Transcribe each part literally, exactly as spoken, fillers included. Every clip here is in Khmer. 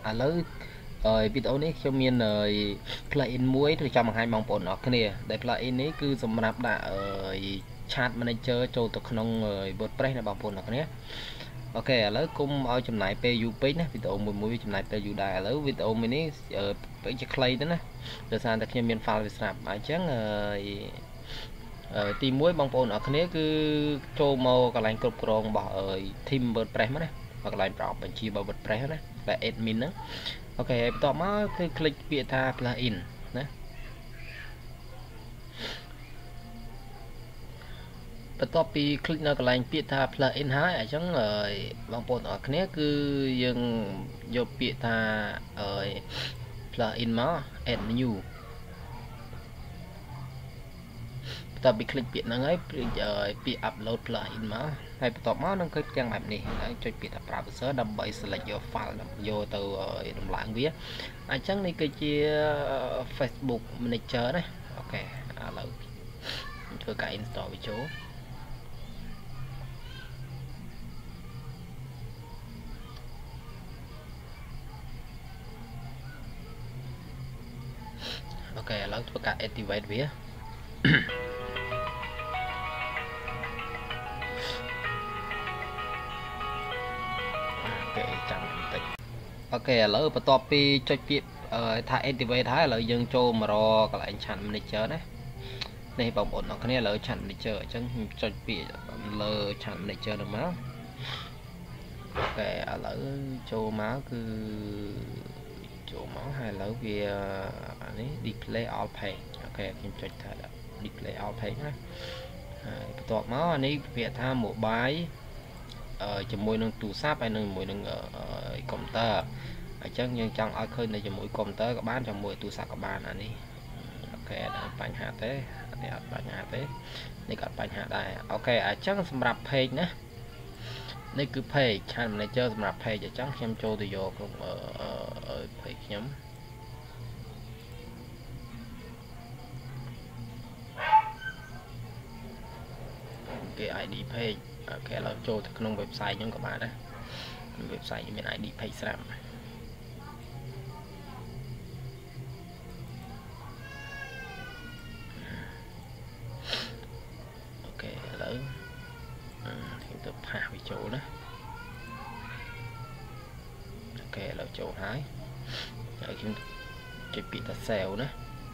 ឥឡូវវីដេអូនេះខ្ញុំមាន plugin មួយឬចាំបង្ហាញបងប្អូនអរគ្នាដែល plugin នេះគឺសម្រាប់ដាក់ chat manager ចូលទៅក្នុង WordPress ណាបងប្អូនអរគ្នាអូខេឥឡូវគុំឲ្យចំណាយពេលយូរពេកណាវីដេអូមួយមួយចំណាយពេលយូរដែរឥឡូវវីដេអូមួយនេះពេកជាខ្លីទៅណាដោយសារតែខ្ញុំមាន file វាស្រាប់អញ្ចឹងទីមួយបងប្អូនអរគ្នាគឺចូលមកកន្លែងគ្រប់គ្រងរបស់ team WordPress មកណាមកកន្លែងប្រអប់បញ្ជីរបស់ WordPress ណាតែ admin ហ្នឹងអូខេបន្ទាប់មកគឺ click ពាក្យថា plugin ណាបន្ទាប់ពី click នៅកន្លែងពាក្យថា plugin ហើយអញ្ចឹងបងប្អូនអរគ្នាគឺយើងយកពាក្យថា plugin មក add new បន្ទាប់ពី click ពាក្យហ្នឹងហើយពាក្យ upload plugin មកហើយបន្ទាប់មកនឹងឃើញទាំងបែបនេះហើយចុចពាក្យថា browser ដើម្បី select យក file យកទៅដំឡើងវាអញ្ចឹងនេះគឺជា Facebook Manager ណាអូខេឥឡូវធ្វើការ install វាចូលអូខេឥឡូវធ្វើការ activate វាចាំបន្តិចអូខេឥឡូវបន្ទាប់ពីចុចពាក្យថា activate ហើយឥឡូវយើងចូលមករកកន្លែង chat manager ណានេះបងប្អូនអរគ្នាឥឡូវ chat manager អញ្ចឹងខ្ញុំចុចពាក្យលើ chat manager នឹងមកអូខេឥឡូវចូលមកគឺចូលមកហើយឥឡូវវានេះ display all page អូខេខ្ញុំចុចថា display all page ណាហើយបន្ទាប់មកអានេះវាថា mobileជាមួយនឹងទូរស័ព្ទហើយនឹងជាមួយនឹងកុំព្យូទ័រអញ្ចឹងយើងចង់ឲ្យឃើញនៅជាមួយកុំព្យូទ័រក៏បានជាមួយទូរស័ព្ទក៏បានអានេះអូខេអត់បញ្ហាទេនេះអត់បញ្ហាទេនេះក៏អត់បញ្ហាដែរអូខេអញ្ចឹងសម្រាប់ page ណានេះគឺ page chat manager សម្រាប់ page អញ្ចឹងខ្ញុំចូលទៅយកក្នុង page ខ្ញុំគេ i d page អូខេឥឡូវចូលទៅក្នុង website ខ្ញុំក៏បានដែរ website មាន i d page ស្រាប់អូខេឥឡូវខ្ញុំទៅផាសវាចូលណាអូខេឥឡូវចូលហើយហើយខ្ញុំចុចពាក្យថា save ណា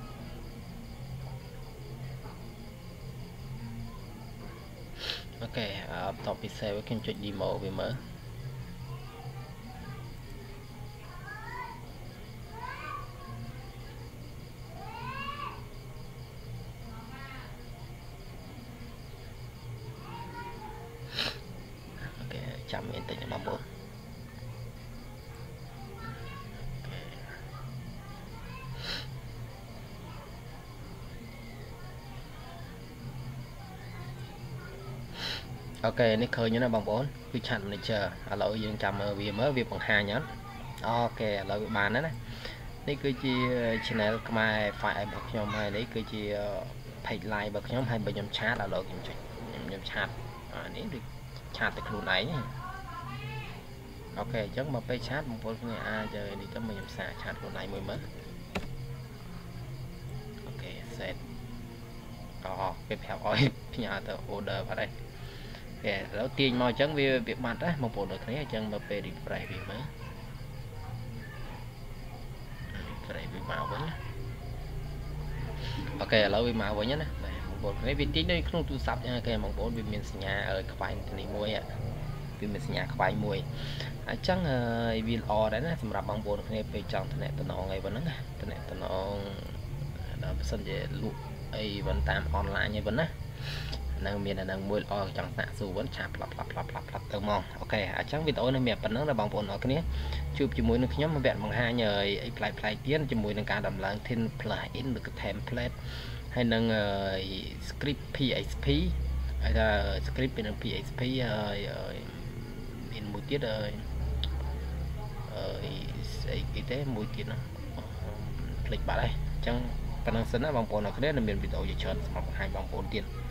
អូខេបន្ទាប់ពី save ខ្ញុំចុច demo វាមើលអូខេចាំមានតិចណាបងប្អូនអូខេនេះឃើញណាបងប្អូនគឺ chat manager ឥឡូវយើងចាំមើលវាមើលវាបង្ហាញអត់អូខេឥឡូវវាបានហើយណានេះគឺជា channel ខ្មែរ file របស់ខ្ញុំហើយនេះគឺជា page live របស់ខ្ញុំហើយបើខ្ញុំឆាតឥឡូវខ្ញុំចុចខ្ញុំខ្ញុំឆាតអានេះគឺឆាតតែខ្លួនឯងអូខេអញ្ចឹងមកពេលឆាតបងប្អូនគ្នាអាចនេះទៅខ្ញុំសាកឆាតខ្លួនឯងមួយមើលអូខេ set អូពេលប្រាប់ឲ្យផ្ញើទៅ order បាត់ហើយឥឡូវទាញមកអញ្ចឹងវាវាបាត់ណាបងប្អូនដូចគ្នាអញ្ចឹងមកពេល refresh វាមើល refresh វាមកវិញអូខេឥឡូវវាមកវិញណាបងប្អូនគ្នាវាទាញនៅក្នុងទូរស័ព្ទអញ្ចឹងគេបងប្អូនវាមានសញ្ញាខ្វែងនេះមួយវាមានសញ្ញាខ្វែងមួយអញ្ចឹងវាល្អដែរណាសម្រាប់បងប្អូនគ្នាពេលចង់តំណែងអីប៉ុណ្ណឹងតំណែងដល់បើសិនជាលក់អីvẫnតាមអនឡាញអីប៉ុណ្ណានៅមានអានឹងមួយល្អចង់សាកសួរវិញឆាប់ផ្លាប់ផ្លាប់ផ្លាប់ផ្លាប់ផ្លាប់ទៅមកអូខេអញ្ចឹងវីដេអូនេះមានប៉ុណ្ណឹងដល់បងប្អូនអរគ្នាជួបជាមួយនឹងខ្ញុំវគ្គបង្ហាញអីប្លែកប្លែកទៀតជាមួយនឹងការដំឡើង tin plugin ឬក៏ template ហើយនឹង script php ហើយថា script ពីនឹង php ហើយមានមួយទៀតអឺស្អីគេទេមួយទៀតណាភ្លេចបាត់ហើយអញ្ចឹងប៉ុណ្ណឹងសិនណាបងប្អូនអរគ្នានឹងមានវីដេអូជាច្រើនសម្រាប់បង្ហាញបងប្អូនទៀត